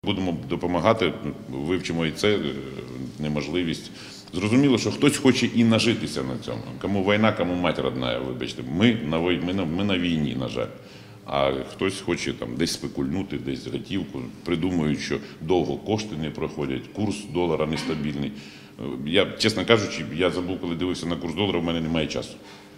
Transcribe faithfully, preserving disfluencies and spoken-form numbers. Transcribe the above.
Будемо допомагати, вивчимо і це, неможливість. Зрозуміло, що хтось хоче і нажитися на цьому. Кому війна, кому мать родна, вибачте. Ми на, ми на, ми на війні, на жаль. А хтось хоче там десь спекульнути, десь готівку, придумують, що довго кошти не проходять, курс долара нестабільний. Я, чесно кажучи, я забув, коли дивився на курс долара, в мене немає часу.